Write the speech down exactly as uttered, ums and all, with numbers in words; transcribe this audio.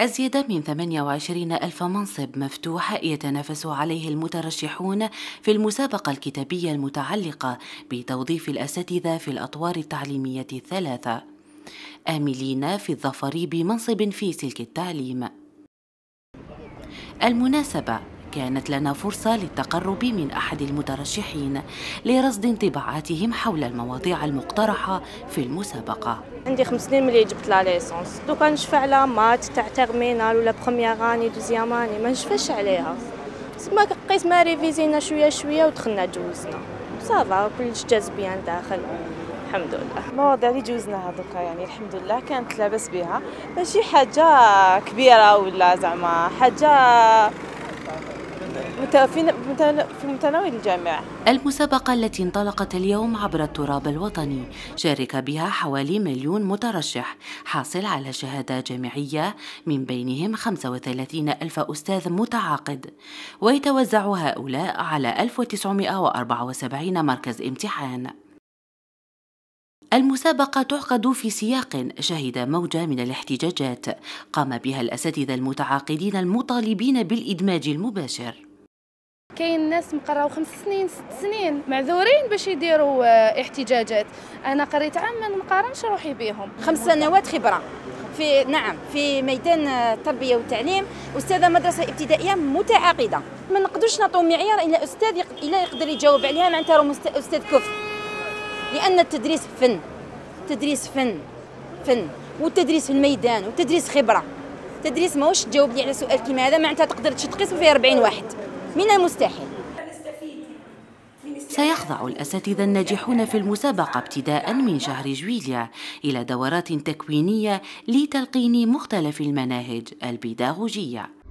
أزيد من ثمانية وعشرين ألف منصب مفتوح يتنافس عليه المترشحون في المسابقة الكتابية المتعلقة بتوظيف الأساتذة في الأطوار التعليمية الثلاثة، آملين في الظفر بمنصب في سلك التعليم. المناسبة كانت لنا فرصة للتقرب من أحد المترشحين لرصد انطباعاتهم حول المواضيع المقترحة في المسابقة. عندي خمس سنين ملي جبت لا ليسونس، دوكا نشفى على مات تاع تيرمينال ولا بخومييغ اني دوزيام اني ما نشفاش عليها، سما لقيت ما ريفيزينا شويه شويه ودخلنا جوزنا صافا كلش جاز بيان داخل الحمد لله. المواضيع اللي جوزناها دوكا يعني الحمد لله كانت لاباس بها، ماشي حاجه كبيره ولا زعما حاجه في متناول الجميع. المسابقة التي انطلقت اليوم عبر التراب الوطني شارك بها حوالي مليون مترشح حاصل على شهادة جامعية، من بينهم خمسة وثلاثين ألف أستاذ متعاقد، ويتوزع هؤلاء على ألف وتسعمائة وأربعة وسبعين مركز امتحان. المسابقة تعقد في سياق شهد موجة من الاحتجاجات قام بها الأساتذة المتعاقدين المطالبين بالإدماج المباشر. كاين ناس مقراو خمس سنين ست سنين معذورين باش يديروا احتجاجات، انا قريت عام ما نقارنش روحي بهم. خمس سنوات خبره في نعم في ميدان التربيه والتعليم، استاذه مدرسه ابتدائيه متعاقده، ما نقدرش نعطيو معيار الى استاذ الا يقدر يجاوب عليها معناتها راه استاذ كفء، لان التدريس فن، التدريس فن فن والتدريس في الميدان والتدريس خبره. التدريس ماهوش تجاوب لي على سؤال كيما هذا معناتها تقدر تشد قسم فيه أربعين واحد، من المستحيل. سيخضع الأساتذة الناجحون في المسابقة ابتداء من شهر جويليا إلى دورات تكوينية لتلقين مختلف المناهج البيداغوجية.